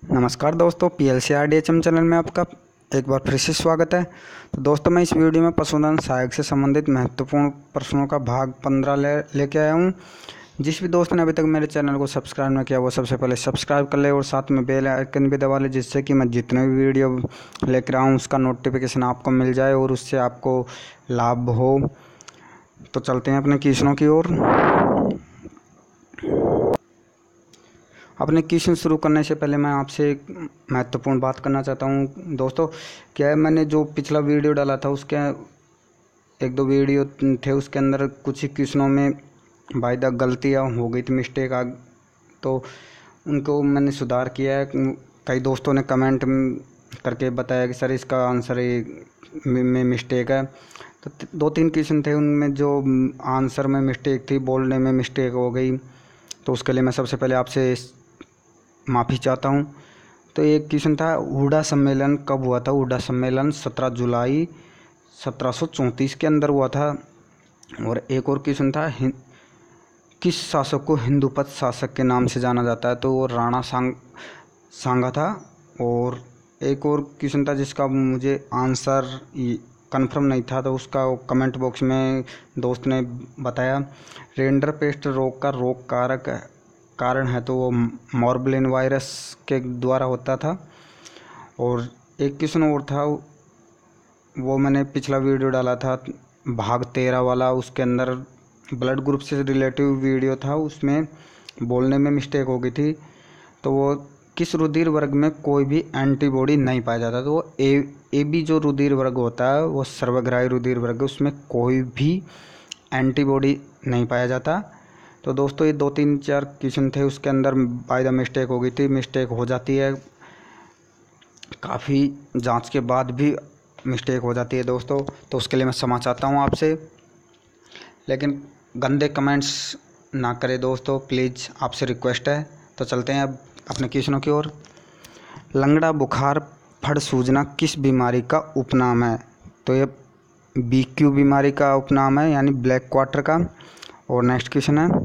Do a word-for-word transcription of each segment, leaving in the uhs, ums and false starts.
नमस्कार दोस्तों, P L C R D H M channel में आपका एक बार फिर से स्वागत है। तो दोस्तों, मैं इस वीडियो में पशुधन सहायक से संबंधित महत्वपूर्ण प्रश्नों का भाग पंद्रह ले लेके आया हूँ। जिस भी दोस्त ने अभी तक मेरे चैनल को सब्सक्राइब नहीं किया वो सबसे पहले सब्सक्राइब कर ले और साथ में बेल आइकन भी दबा ले, जिससे कि मैं जितने भी वीडियो लेकर आऊँ उसका नोटिफिकेशन आपको मिल जाए और उससे आपको लाभ हो। तो चलते हैं अपने क्वेश्चनों की ओर। अपने क्वेश्चन शुरू करने से पहले मैं आपसे एक महत्वपूर्ण बात करना चाहता हूँ। दोस्तों, क्या है, मैंने जो पिछला वीडियो डाला था उसके एक दो वीडियो थे, उसके अंदर कुछ ही क्वेश्चनों में बाय द गलतियाँ हो गई थी, मिस्टेक आ, तो उनको मैंने सुधार किया है। कई दोस्तों ने कमेंट करके बताया कि सर इसका आंसर में मिस्टेक है। तो दो तीन क्वेश्चन थे, उनमें जो आंसर में मिस्टेक थी, बोलने में मिस्टेक हो गई, तो उसके लिए मैं सबसे पहले आपसे माफ़ी चाहता हूँ। तो एक क्वेश्चन था, हुडा सम्मेलन कब हुआ था? हुडा सम्मेलन सत्रह जुलाई सत्रह सौ चौंतीस के अंदर हुआ था। और एक और क्वेश्चन था, किस शासक को हिंदूपत शासक के नाम से जाना जाता है? तो वो राणा सांग सांगा था। और एक और क्वेश्चन था जिसका मुझे आंसर कंफर्म नहीं था, तो उसका कमेंट बॉक्स में दोस्त ने बताया। रेंडर पेस्ट रोग का रोग कारक कारण है तो वो मॉर्बलिन वायरस के द्वारा होता था। और एक क्वेश्चन और था, वो मैंने पिछला वीडियो डाला था भाग तेरह वाला, उसके अंदर ब्लड ग्रुप से रिलेटिव वीडियो था, उसमें बोलने में मिस्टेक हो गई थी। तो वो किस रुधिर वर्ग में कोई भी एंटीबॉडी नहीं पाया जाता? तो वो ए ए बी जो रुधिर वर्ग होता है वो सर्वग्राही रुधिर वर्ग, उसमें कोई भी एंटीबॉडी नहीं पाया जाता। तो दोस्तों, ये दो तीन चार क्वेश्चन थे, उसके अंदर बाय द मिस्टेक हो गई थी। मिस्टेक हो जाती है, काफ़ी जांच के बाद भी मिस्टेक हो जाती है दोस्तों, तो उसके लिए मैं क्षमा चाहता हूँ आपसे। लेकिन गंदे कमेंट्स ना करें दोस्तों, प्लीज़, आपसे रिक्वेस्ट है। तो चलते हैं अब अपने क्वेश्चनों की ओर। लंगड़ा बुखार फड़ सूजना किस बीमारी का उपनाम है? तो ये बी क्यू बीमारी का उपनाम है, यानी ब्लैक क्वार्टर का। और नेक्स्ट क्वेश्चन है,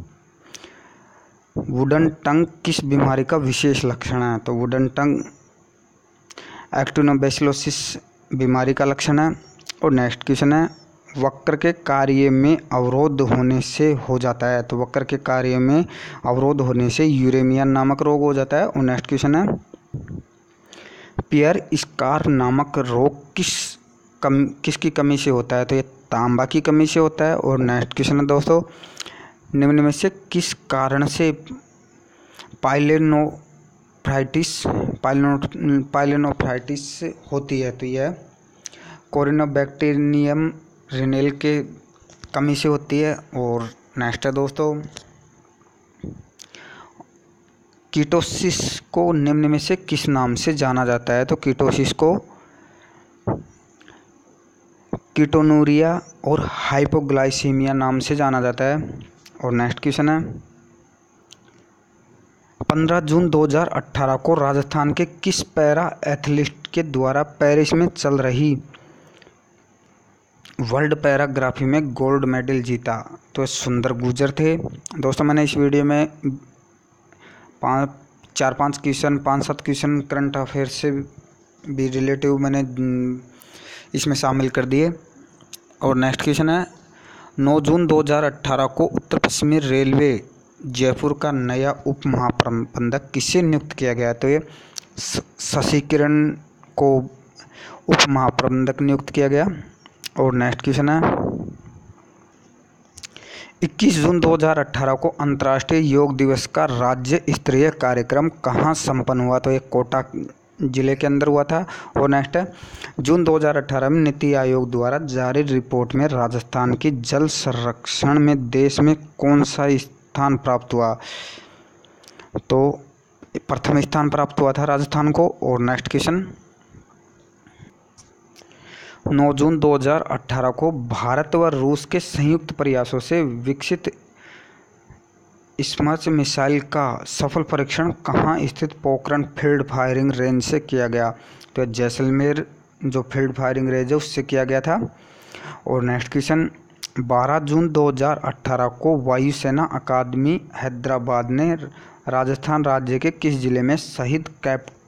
वुडन टंग किस बीमारी का विशेष लक्षण है? तो वुडन टंग एक्टिनोबैसिलोसिस बीमारी का लक्षण है। और नेक्स्ट क्वेश्चन है, वक्र के कार्य में अवरोध होने से हो जाता है? तो वक्र के कार्य में अवरोध होने से यूरेमिया नामक रोग हो जाता है। और नेक्स्ट क्वेश्चन है, पियर स्कार नामक रोग किस कम किसकी कमी से होता है? तो ये तांबा की कमी से होता है। और नेक्स्ट क्वेश्चन है दोस्तों, निम्न में से किस कारण से पाइलोनेफ्राइटिस पाइलो पाइलोनेफ्राइटिस होती है? तो यह कोरिनोबैक्टीरियम रिनेल के कमी से होती है। और नेक्स्ट है दोस्तों, कीटोसिस को निम्न में से किस नाम से जाना जाता है? तो कीटोसिस को कीटोनूरिया और हाइपोग्लाइसीमिया नाम से जाना जाता है। और नेक्स्ट क्वेश्चन है, पंद्रह जून दो हज़ार अठारह को राजस्थान के किस पैरा एथलीट के द्वारा पेरिस में चल रही वर्ल्ड पैराग्राफी में गोल्ड मेडल जीता? तो सुंदर गुर्जर थे। दोस्तों, मैंने इस वीडियो में पाँच चार पाँच क्वेश्चन पाँच सात क्वेश्चन करंट अफेयर से भी रिलेटिव मैंने इसमें शामिल कर दिए। और नेक्स्ट क्वेश्चन है, नौ जून दो हज़ार अठारह को उत्तर पश्चिमी रेलवे जयपुर का नया उप महाप्रबंधक किसे नियुक्त किया गया? तो ये शशि किरण को उप महाप्रबंधक नियुक्त किया गया। और नेक्स्ट क्वेश्चन है, इक्कीस जून दो हज़ार अठारह को अंतर्राष्ट्रीय योग दिवस का राज्य स्तरीय कार्यक्रम कहाँ संपन्न हुआ? तो ये कोटा जिले के अंदर हुआ था। और नेक्स्ट है, जून दो हज़ार अठारह में नीति आयोग द्वारा जारी रिपोर्ट में राजस्थान की जल संरक्षण में देश में कौन सा स्थान प्राप्त हुआ? तो प्रथम स्थान प्राप्त हुआ था राजस्थान को। और नेक्स्ट क्वेश्चन, नौ जून दो हज़ार अठारह को भारत व रूस के संयुक्त प्रयासों से विकसित स्मर्च मिसाइल का सफल परीक्षण कहाँ स्थित पोखरण फील्ड फायरिंग रेंज से किया गया? तो जैसलमेर जो फील्ड फायरिंग रेंज है उससे किया गया था। और नेक्स्ट क्वेश्चन, बारह जून दो हज़ार अठारह को वायुसेना अकादमी हैदराबाद ने राजस्थान राज्य के किस जिले में शहीद कैप्टन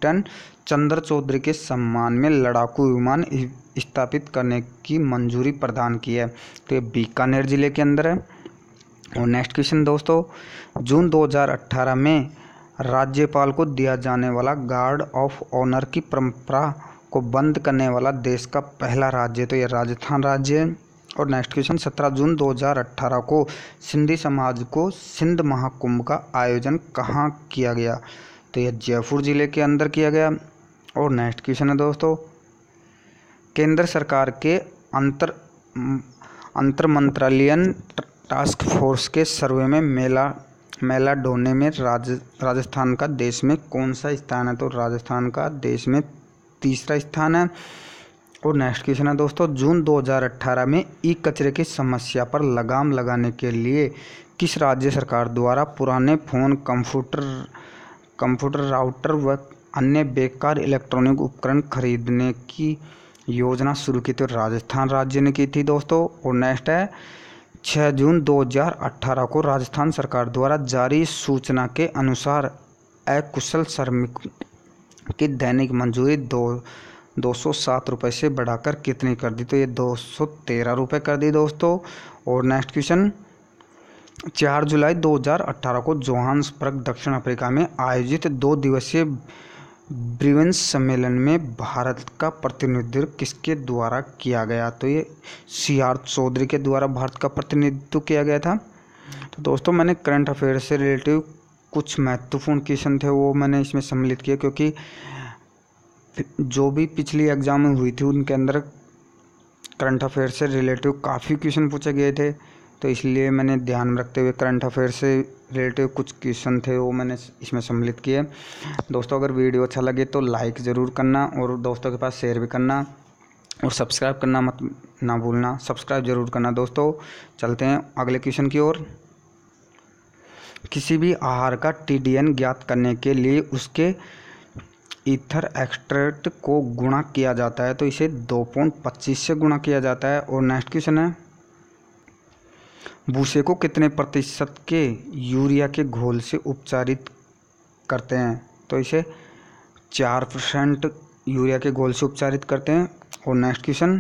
कैप्टन चंद्र चौधरी के सम्मान में लड़ाकू विमान स्थापित करने की मंजूरी प्रदान की है। तो ये बीकानेर जिले के अंदर है। और नेक्स्ट क्वेश्चन दोस्तों, जून दो हज़ार अठारह में राज्यपाल को दिया जाने वाला गार्ड ऑफ ऑनर की परंपरा को बंद करने वाला देश का पहला राज्य, तो यह राजस्थान राज्य है। और नेक्स्ट क्वेश्चन, सत्रह जून दो हज़ार अठारह को सिंधी समाज को सिंध महाकुंभ का आयोजन कहाँ किया गया, तो यह जयपुर जिले के अंदर किया गया। और नेक्स्ट क्वेश्चन है दोस्तों, केंद्र सरकार के अंतर अंतर मंत्रालयीन टास्क फोर्स के सर्वे में मेला मेला ढूंढने में राज राजस्थान का देश में कौन सा स्थान है, तो राजस्थान का देश में तीसरा स्थान है। और नेक्स्ट क्वेश्चन है दोस्तों, जून दो हज़ार अठारह में ई कचरे की समस्या पर लगाम लगाने के लिए किस राज्य सरकार द्वारा पुराने फ़ोन, कंप्यूटर कंप्यूटर राउटर व अन्य बेकार इलेक्ट्रॉनिक उपकरण खरीदने की योजना शुरू की, तो राजस्थान राज्य ने की थी दोस्तों। और नेक्स्ट है, छह जून दो हज़ार अठारह को राजस्थान सरकार द्वारा जारी सूचना के अनुसार अकुशल श्रमिक की दैनिक मजदूरी दो दो सौ सात रुपये से बढ़ाकर कितनी कर दी, तो ये दो सौ तेरह रुपये कर दी दोस्तों। और नेक्स्ट क्वेश्चन, चार जुलाई दो हज़ार अठारह को जोहान्सबर्ग दक्षिण अफ्रीका में आयोजित दो दिवसीय ब्रिवेंस सम्मेलन में भारत का प्रतिनिधित्व किसके द्वारा किया गया, तो ये सी आर चौधरी के द्वारा भारत का प्रतिनिधित्व किया गया था। तो दोस्तों मैंने करंट अफेयर से रिलेटिव कुछ महत्वपूर्ण क्वेश्चन थे वो मैंने इसमें सम्मिलित किए, क्योंकि जो भी पिछली एग्जाम में हुई थी उनके अंदर करंट अफेयर से रिलेटिव काफ़ी क्वेश्चन पूछे गए थे, तो इसलिए मैंने ध्यान में रखते हुए करंट अफेयर से रिलेटिव कुछ क्वेश्चन थे वो मैंने इसमें सम्मिलित किए। दोस्तों अगर वीडियो अच्छा लगे तो लाइक ज़रूर करना और दोस्तों के पास शेयर भी करना और सब्सक्राइब करना मत ना भूलना, सब्सक्राइब जरूर करना। दोस्तों चलते हैं अगले क्वेश्चन की ओर। किसी भी आहार का टी डी एन ज्ञात करने के लिए उसके ईथर एक्सट्रैक्ट को गुणा किया जाता है, तो इसे दो पॉइंट पच्चीस से गुणा किया जाता है। और नेक्स्ट क्वेश्चन है, भूसे को कितने प्रतिशत के यूरिया के घोल से उपचारित करते हैं, तो इसे चार परसेंट यूरिया के घोल से उपचारित करते हैं। और नेक्स्ट क्वेश्चन,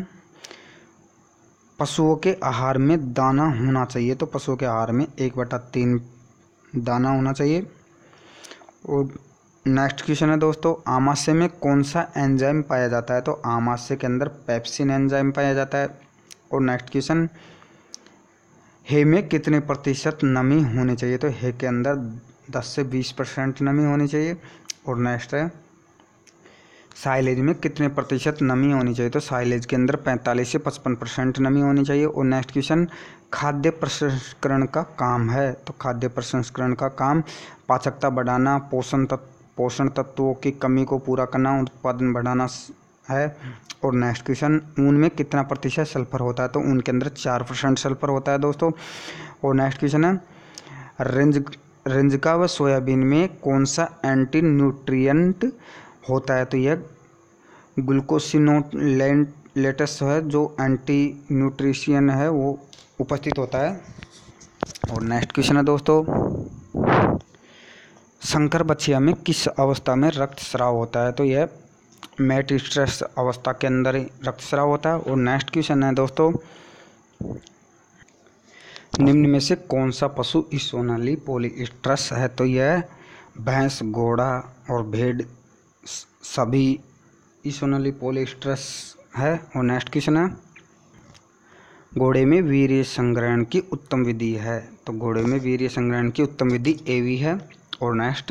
पशुओं के आहार में दाना होना चाहिए, तो पशुओं के आहार में एक बटा तीन दाना होना चाहिए। और नेक्स्ट क्वेश्चन है दोस्तों, आमाशय में कौन सा एंजाइम पाया जाता है, तो आमाशय के अंदर पेप्सिन एंजाइम पाया जाता है। और नेक्स्ट क्वेश्चन, हे में कितने प्रतिशत नमी होनी चाहिए, तो हे के अंदर दस से बीस परसेंट नमी होनी चाहिए। और नेक्स्ट है, साइलेज में कितने प्रतिशत नमी होनी चाहिए, तो साइलेज के अंदर पैंतालीस से पचपन परसेंट नमी होनी चाहिए। और नेक्स्ट क्वेश्चन, खाद्य प्रसंस्करण का काम है, तो खाद्य प्रसंस्करण का काम पाचकता बढ़ाना, पोषण तत्व पोषण तत्वों की कमी को पूरा करना, उत्पादन बढ़ाना है। और नेक्स्ट क्वेश्चन, ऊन में कितना प्रतिशत सल्फर होता है, तो ऊन के अंदर चार परसेंट सल्फर होता है दोस्तों। और नेक्स्ट क्वेश्चन है, रेंज रेंजका व सोयाबीन में कौन सा एंटी न्यूट्रिएंट होता है, तो यह ग्लूकोसिनोलेट्स है जो एंटी न्यूट्रिशियन है वो उपस्थित होता है। और नेक्स्ट क्वेश्चन है दोस्तों, शंकर बछिया में किस अवस्था में रक्तस्राव होता है, तो यह मेट स्ट्रेस अवस्था के अंदर रक्तस्राव होता है। और नेक्स्ट क्वेश्चन है दोस्तों, निम्न में से कौन सा पशु इसोनली पॉलीस्ट्रस है, तो यह भैंस, घोड़ा और भेड़ सभी इसोनली पॉलीस्ट्रस है। और नेक्स्ट क्वेश्चन है, घोड़े में वीर्य संग्रहण की उत्तम विधि है, तो घोड़े में वीर्य संग्रहण की उत्तम विधि एवी है। और नेक्स्ट,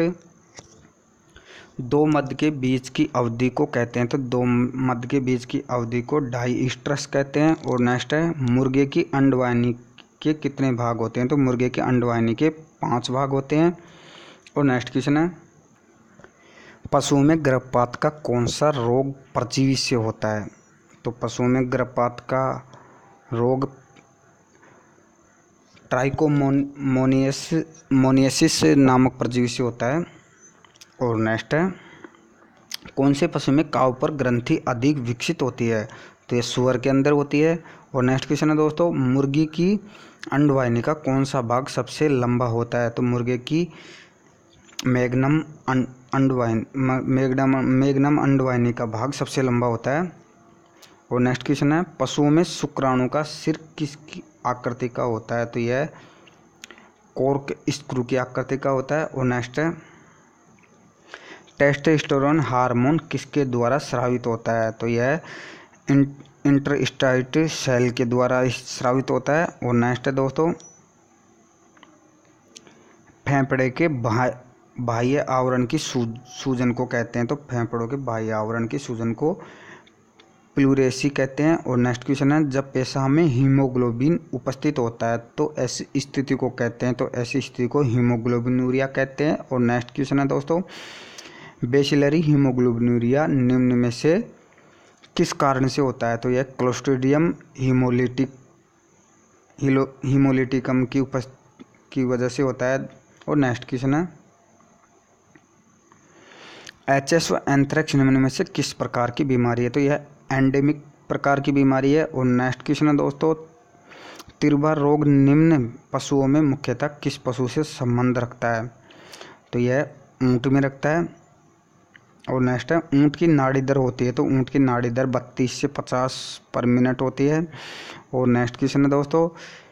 दो मध्य के बीच की अवधि को कहते हैं, तो दो मध्य के बीच की अवधि को डाइस्ट्रस कहते हैं। और नेक्स्ट है, मुर्गे की अंडवाहिनी के कितने भाग होते हैं, तो मुर्गे के अंडवाहिनी के पांच भाग होते हैं। और नेक्स्ट क्वेश्चन है, पशुओं में गर्भपात का कौन सा रोग परजीवी से होता है, तो पशुओं में गर्भपात का रोग ट्राइकोमोनियसिस नामक परजीवी से होता है। और नेक्स्ट है, कौन से पशु में काव पर ग्रंथि अधिक विकसित होती है, तो ये सुअर के अंदर होती है। और नेक्स्ट क्वेश्चन है दोस्तों, मुर्गी की अंडवाहिनी का कौन सा भाग सबसे लंबा होता है, तो मुर्गे की मैग्नम अंडवाइन मैग्नम मैग्नम अंडवाइनी का भाग सबसे लंबा होता है। और नेक्स्ट क्वेश्चन है, पशुओं में शुक्राणु का सिर किस आकृति का होता है? तो यह कॉर्क स्क्रू की आकृति का होता है। और नेक्स्ट है, टेस्टोस्टेरोन हार्मोन किसके द्वारा स्रावित होता है? तो यह इंटरस्टाइट सेल के द्वारा स्रावित होता है। और नेक्स्ट है दोस्तों, फेफड़े के बाह्य आवरण की सूजन को कहते हैं। तो फेफड़ों के बाह्य आवरण की सूजन को प्लूरेसी कहते हैं। और नेक्स्ट क्वेश्चन है, जब पेशाब में हीमोग्लोबिन उपस्थित होता है तो ऐसी स्थिति को कहते हैं? तो ऐसी स्थिति को हीमोग्लोबिनूरिया कहते हैं। और नेक्स्ट क्वेश्चन है दोस्तों, बेसिलरी हीमोग्लोबिनूरिया निम्न में से किस कारण से होता है? तो यह क्लोस्ट्रीडियम हीमोलिटिक हीमोलिटिकम की उपस्थिति की वजह से होता है। और नेक्स्ट क्वेश्चन है, एच एस व एंथ्रेक्स निम्न में से किस प्रकार की बीमारी है? तो यह एंडेमिक प्रकार की बीमारी है। और नेक्स्ट क्वेश्चन है दोस्तों, तिरवा रोग निम्न पशुओं में मुख्यतः किस पशु से संबंध रखता है? तो यह ऊंट में रखता है। और नेक्स्ट है, ऊंट की नाड़ी दर होती है? तो ऊंट की नाड़ी दर बत्तीस से पचास पर मिनट होती है। और नेक्स्ट क्वेश्चन है दोस्तों,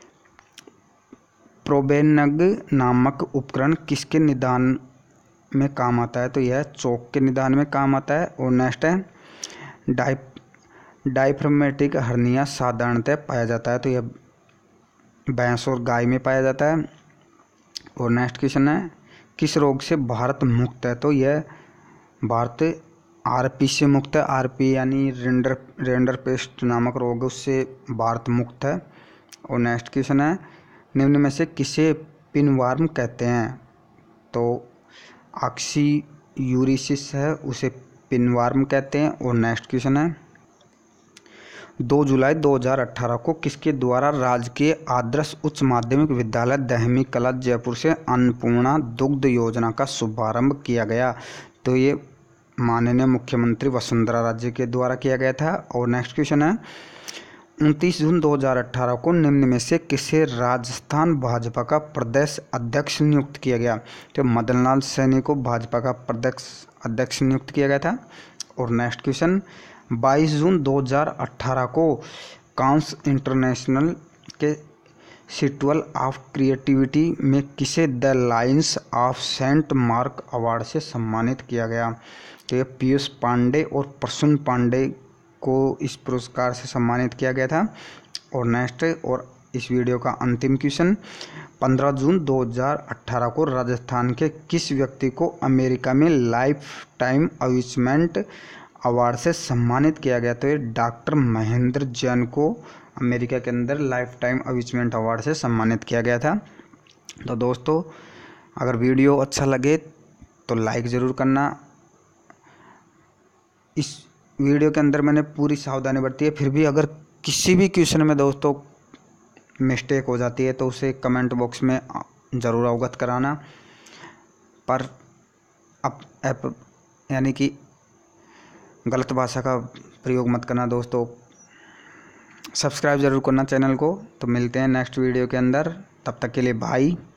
प्रोबेनग नामक उपकरण किसके निदान में काम आता है? तो यह चोक के निदान में काम आता है। और नेक्स्ट है, डाइ डायफ्रामेटिक हर्निया साधारणतः पाया जाता है? तो यह भैंस और गाय में पाया जाता है। और नेक्स्ट क्वेश्चन है, किस रोग से भारत मुक्त है? तो यह भारत आरपी से मुक्त है। आरपी यानी रेंडर रेंडर पेस्ट नामक रोग, उससे भारत मुक्त है। और नेक्स्ट क्वेश्चन है, निम्न में से किसे पिनवार्म कहते हैं? तो ऑक्सी यूरिसिस है, उसे पिनवार्म कहते हैं। और नेक्स्ट क्वेश्चन है, दो जुलाई दो हज़ार अठारह को किसके द्वारा राजकीय आदर्श उच्च माध्यमिक विद्यालय दहमी कला जयपुर से अन्नपूर्णा दुग्ध योजना का शुभारंभ किया गया? तो ये माननीय मुख्यमंत्री वसुंधरा राजे के द्वारा किया गया था। और नेक्स्ट क्वेश्चन है, उनतीस जून दो हज़ार अठारह को निम्न में से किसे राजस्थान भाजपा का प्रदेश अध्यक्ष नियुक्त किया गया? तो मदन लाल सैनी को भाजपा का प्रदेश अध्यक्ष नियुक्त किया गया था। और नेक्स्ट क्वेश्चन, बाईस जून दो हज़ार अठारह को कांस इंटरनेशनल के सिट्वल ऑफ क्रिएटिविटी में किसे the lions of saint mark award से सम्मानित किया गया? तो ये पीयूष पांडे और प्रसून पांडे को इस पुरस्कार से सम्मानित किया गया था। और नेक्स्ट और इस वीडियो का अंतिम क्वेश्चन, पंद्रह जून दो हज़ार अठारह को राजस्थान के किस व्यक्ति को अमेरिका में लाइफ टाइम अचीवमेंट अवार्ड से सम्मानित किया गया? तो ये डॉक्टर महेंद्र जैन को अमेरिका के अंदर लाइफ टाइम अचीवमेंट अवार्ड से सम्मानित किया गया था। तो दोस्तों, अगर वीडियो अच्छा लगे तो लाइक ज़रूर करना। इस वीडियो के अंदर मैंने पूरी सावधानी बरती है, फिर भी अगर किसी भी क्वेश्चन में दोस्तों मिस्टेक हो जाती है तो उसे कमेंट बॉक्स में ज़रूर अवगत कराना। पर अब ऐप यानी कि गलत भाषा का प्रयोग मत करना दोस्तों। सब्सक्राइब ज़रूर करना चैनल को। तो मिलते हैं नेक्स्ट वीडियो के अंदर, तब तक के लिए बाय।